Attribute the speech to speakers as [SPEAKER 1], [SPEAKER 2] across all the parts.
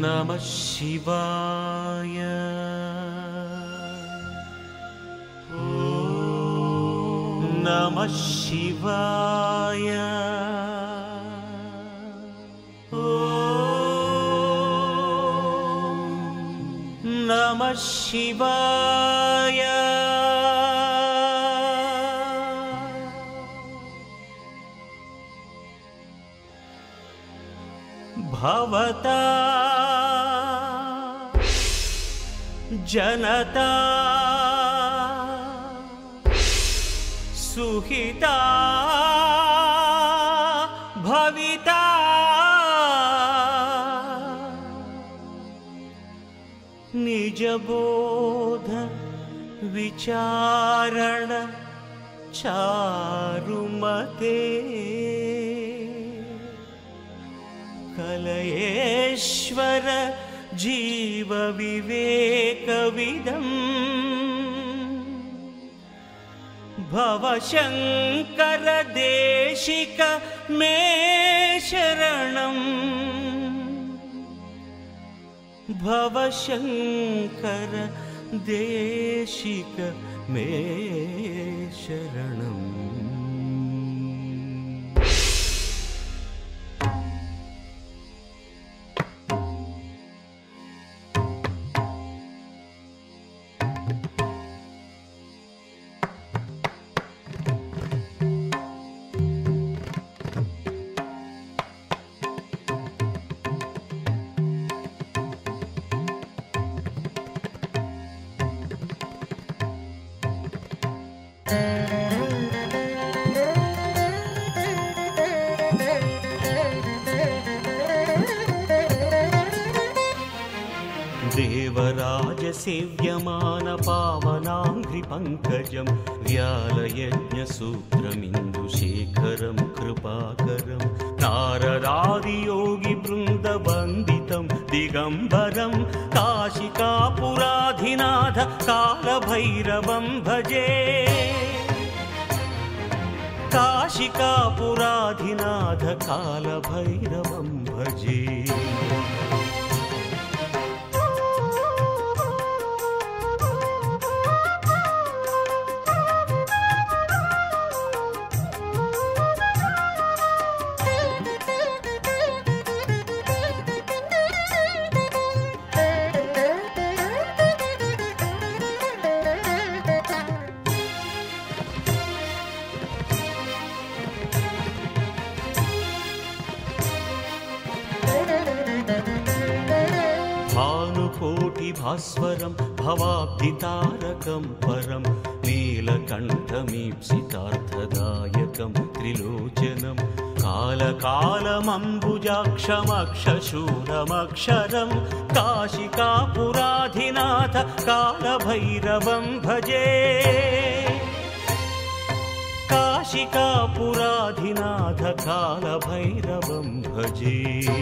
[SPEAKER 1] नमः शिवाय। नमः शिवाय। नमः शिवाय। भवता जनता सुखिता भविता। निजबोध विचारण चारुमते कलयेश्वर जीव विवेकविदम् भवशंकर देशिक मे शरणम्। भवशंकर देशिक मे शरणम्। देवराज सेव्यमान पावनांघ्रि पंकजं व्यालयज्ञसूत्रमिन्दुशेखरं कृपाकरं नारदादियोगी बृन्दवन्दितं दिगम्बरं काशिकापुराधिनाथ कालभैरवं भजे। काशिकापुराधिनाथ कालभैरवं भजे। भास्वरं भवाब्धितारकं परं नीलकण्ठमीप्सितार्थदायकं त्रिलोचनं कालकालमम्बुजाक्षमक्षशूलमक्षरं काशिकापुराधिनाथ कालभैरवं भजे। काशिकापुराधिनाथ कालभैरवं भजे।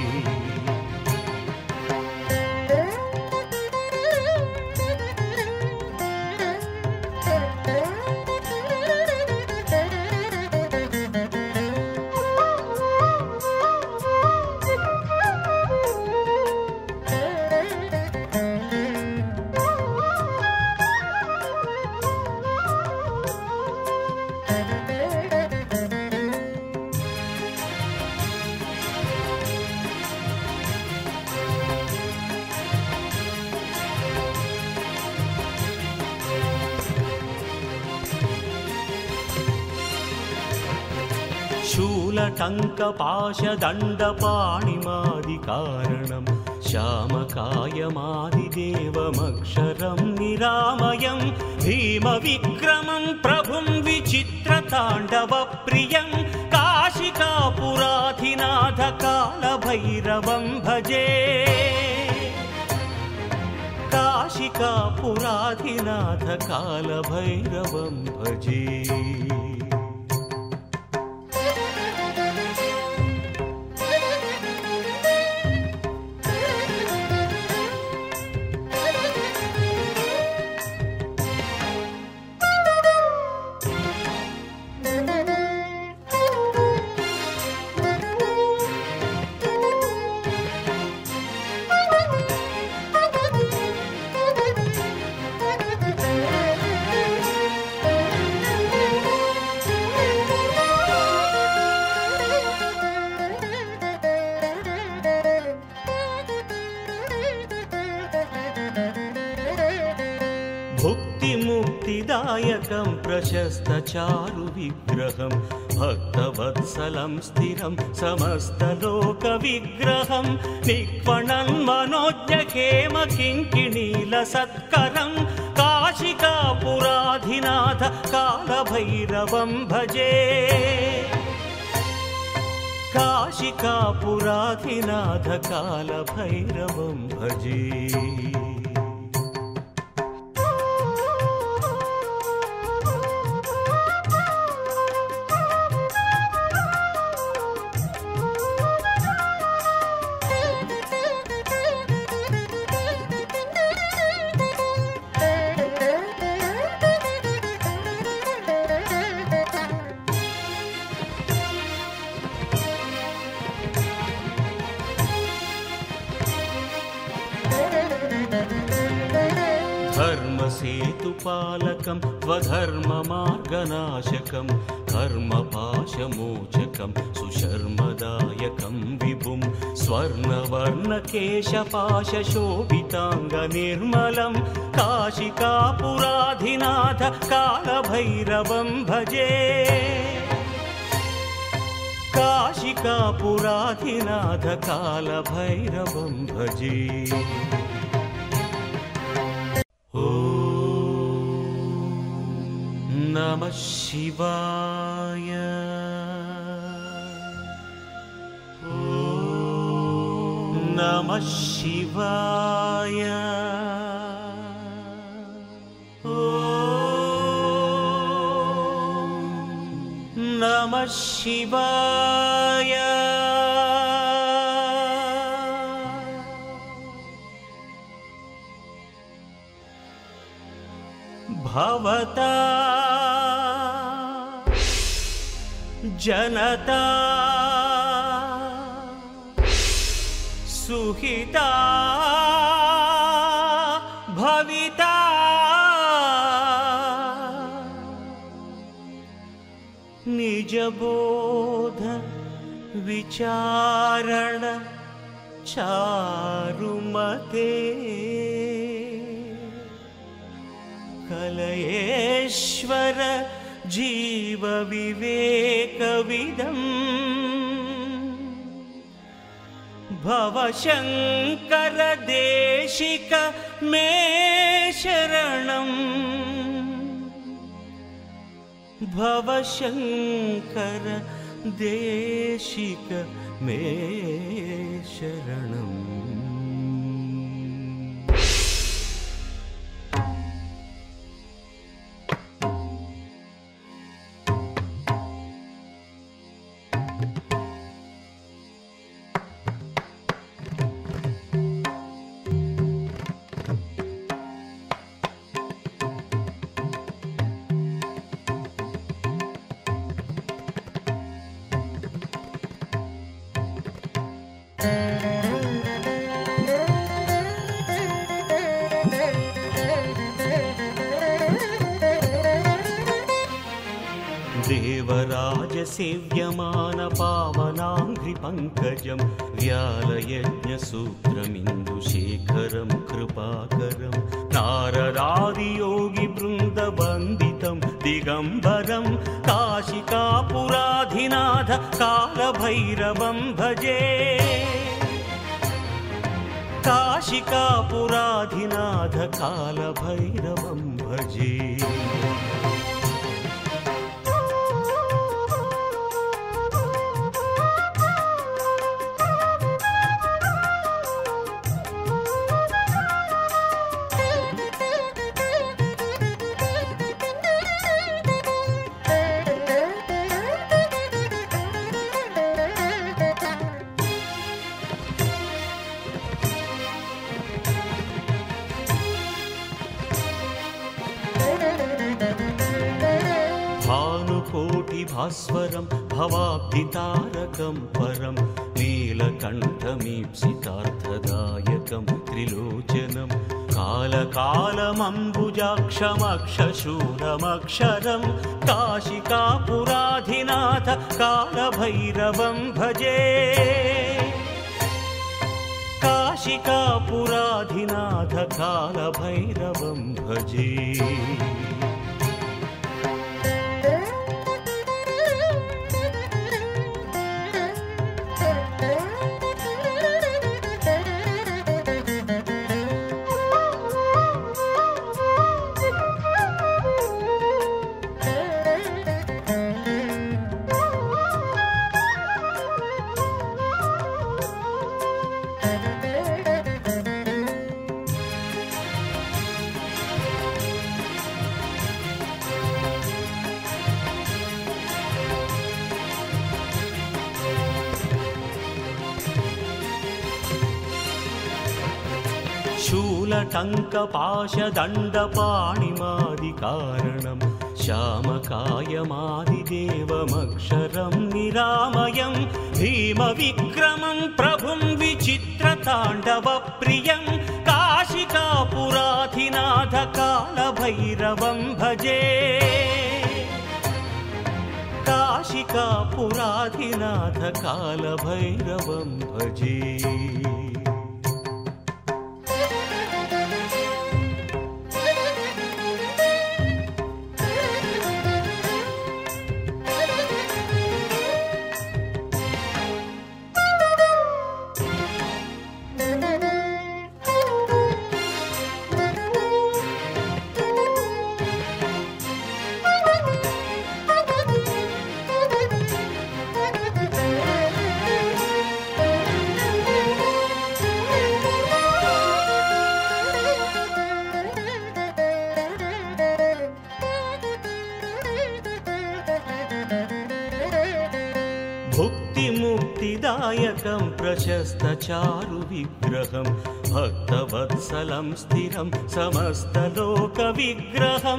[SPEAKER 1] शूलटङ्कपाशदण्डपाणिमादिकारणं श्यामकायमादिदेवमक्षरं निरामयं भीमविक्रमं प्रभुं विचित्रताण्डवप्रियं काशिकापुराधिनाथ कालभैरवं भजे। काशिकापुराधिनाथ कालभैरवं भजे। दायकं प्रशस्तचारु विग्रहं भक्तवत्सलं स्थिरं समस्तलोकविग्रहं निक्वणन्मनोज्ञहेम किङ्किणीलसत्करं काशिकापुराधिनाथ कालभैरवं भजे काशिकापुराधिनाथ कालभैरवं भजे धर्मसेतुपालकं स्वधर्ममार्गनाशकं कर्मपाशमोचकं सुशर्मदायकं विभुं स्वर्णवर्णकेशपाशशोभिताङ्गनिर्मलं काशिकापुराधिनाथ कालभैरवं भजे काशिकापुराधिनाथ कालभैरवं भजे नमः शिवाय नमः शिवाय नमः शिवाय भवता जनता सुहिता भविता निजबोध विचारण चारुमते कलयेश्वर जीव विवेकविदं भवशंकर देशिक मे शरणं भवशंकर देशिक मे शरणं देवराज सेव्यमान पावनाङ्घ्रिपङ्कजं व्यालयज्ञसूत्रमिन्दुशेखरं कृपाकरं नारदादियोगिवृन्दवन्दितं दिगम्बरं काशिकापुराधिनाथ कालभैरवं भजे काशिकापुराधिनाथ कालभैरवं भजे भास्वरं भवाब्धितारकं परं नीलकण्ठमीप्सितार्थदायकं त्रिलोचनं कालकालमम्बुजाक्षमक्षशूलमक्षरं काशिकापुराधिनाथ कालभैरवं भजे काशिकापुराधिनाथ कालभैरवं भजे शूलटङ्कपाशदण्डपाणिमादिकारणं श्यामकायमादिदेवमक्षरं निरामयं भीमविक्रमं प्रभुं विचित्रताण्डवप्रियं काशिकापुराधिनाथ कालभैरवं भजे काशिकापुराधिनाथ कालभैरवं भजे। भुक्तिमुक्तिदायकं प्रशस्तचारुविग्रहं भक्तवत्सलं स्थिरं समस्तलोकविग्रहं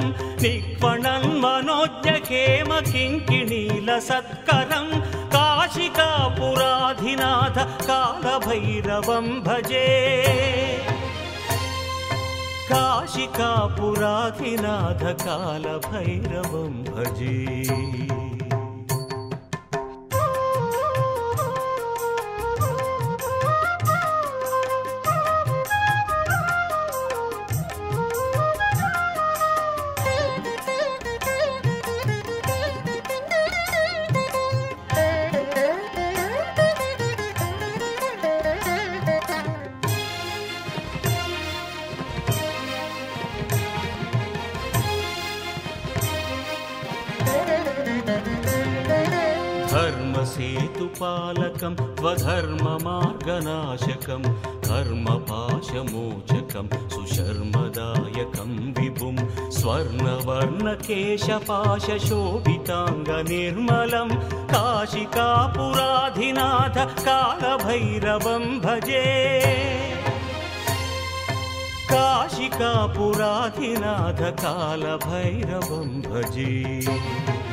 [SPEAKER 1] निक्वणन्मनोज्ञहेमकिङ्किणीलसत्करं काशिकापुराधिनाथ कालभैरवं भजे काशिकापुराधिनाथ कालभैरवं भजे। धर्मसेतुपालकं स्वधर्ममार्गनाशकं कर्मपाशमोचकं सुशर्मदायकं विभुं स्वर्णवर्णकेशपाशशोभिताङ्गनिर्मलं काशिकापुराधिनाथ कालभैरवं भजे काशिकापुराधिनाथ कालभैरवं भजे।